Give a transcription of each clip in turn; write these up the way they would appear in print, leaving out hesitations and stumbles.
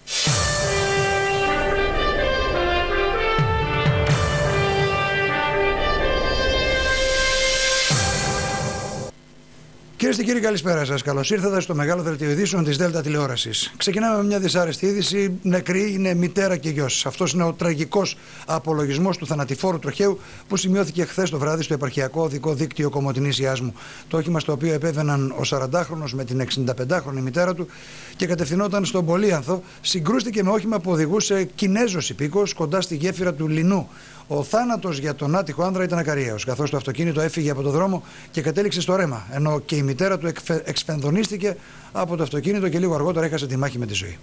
Κυρίες και κύριοι, καλησπέρα σας. Καλώς ήρθατε στο μεγάλο δελτίο ειδήσεων της Δέλτα τηλεόρασης. Ξεκινάμε με μια δυσάρεστη είδηση. Νεκρή είναι μητέρα και γιος. Αυτός είναι ο τραγικός απολογισμός του θανατηφόρου τροχαίου που σημειώθηκε χθες το βράδυ στο επαρχιακό οδικό δίκτυο Κομοτηνής Ιάσμου. Το όχημα στο οποίο επέβαιναν ο 40χρονος με την 65χρονη μητέρα του και κατευθυνόταν στον Πολύανθο συγκρούστηκε με όχημα που οδηγούσε Κινέζος υπήκος κοντά στη γέφυρα του Λινού. Ο θάνατος για τον άτυχο άνδρα ήταν ακαριαίος, καθώς το αυτοκίνητο έφυγε από το δρόμο και κατέληξε στο ρέμα, ενώ και η μητέρα του εξφενδονίστηκε από το αυτοκίνητο και λίγο αργότερα έχασε τη μάχη με τη ζωή.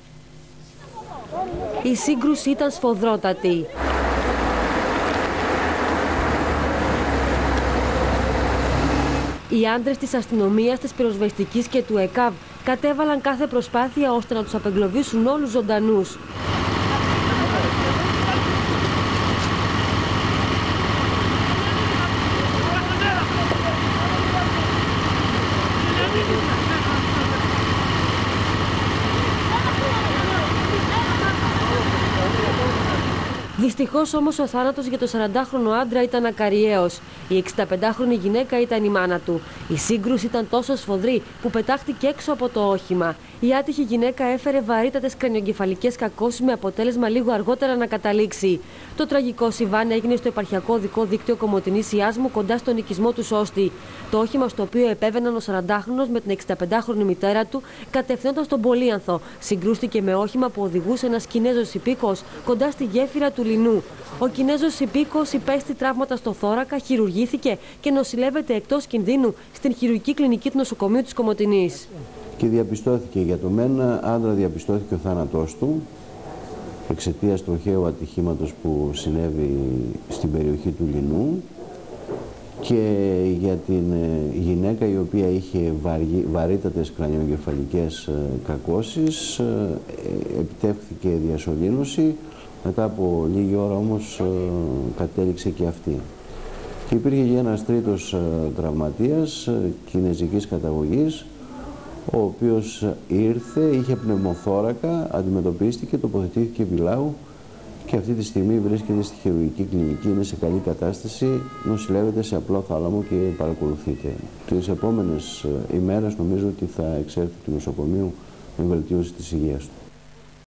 Η σύγκρουση ήταν σφοδρότατη. Οι άντρες της αστυνομίας, της πυροσβεστικής και του ΕΚΑΒ κατέβαλαν κάθε προσπάθεια ώστε να τους απεγκλωβίσουν όλους ζωντανούς. Δυστυχώς όμως ο θάνατος για το 40χρονο άντρα ήταν ακαριαίος. Η 65χρονη γυναίκα ήταν η μάνα του. Η σύγκρουση ήταν τόσο σφοδρή που πετάχτηκε έξω από το όχημα. Η άτυχη γυναίκα έφερε βαρύτατες κρανιογκεφαλικές κακώσεις με αποτέλεσμα λίγο αργότερα να καταλήξει. Το τραγικό συμβάν έγινε στο επαρχιακό οδικό δίκτυο Κομοτηνής Ιάσμου κοντά στον οικισμό του Σώστη. Το όχημα στο οποίο επέβαιναν ο 40χρονος με την 65χρονη μητέρα του κατευθυνόταν στον Πολύανθο. Συγκρούστηκε με όχημα που οδηγούσε ένας Κινέζος υπήκος κοντά στη γέφυρα του Λινού. Ο Κινέζος υπήκος υπέστη τραύματα στο θώρακα, χειρουργήθηκε και νοσηλεύεται εκτός κινδύνου στην χειρουργική κλινική του νοσοκομείου της Κομοτηνής. Και διαπιστώθηκε για το μένα άντρα, διαπιστώθηκε ο θάνατός του εξαιτίας τροχαίου ατυχήματος που συνέβη στην περιοχή του Λινού, και για την γυναίκα η οποία είχε βαρύτατες κρανιογκεφαλικές κακώσεις επιτεύχθηκε διασωλήνωση. Μετά από λίγη ώρα όμως κατέληξε και αυτή. Και υπήρχε και ένας τρίτος τραυματίας κινεζικής καταγωγής, ο οποίος ήρθε, είχε πνευμοθώρακα, αντιμετωπίστηκε, τοποθετήθηκε επιλάγου και αυτή τη στιγμή βρίσκεται στη χειρουργική κλινική, είναι σε καλή κατάσταση, νοσηλεύεται σε απλό θάλαμο και παρακολουθείται. Τις επόμενες ημέρες νομίζω ότι θα εξέλθει του νοσοκομείου με βελτίωση της υγείας του.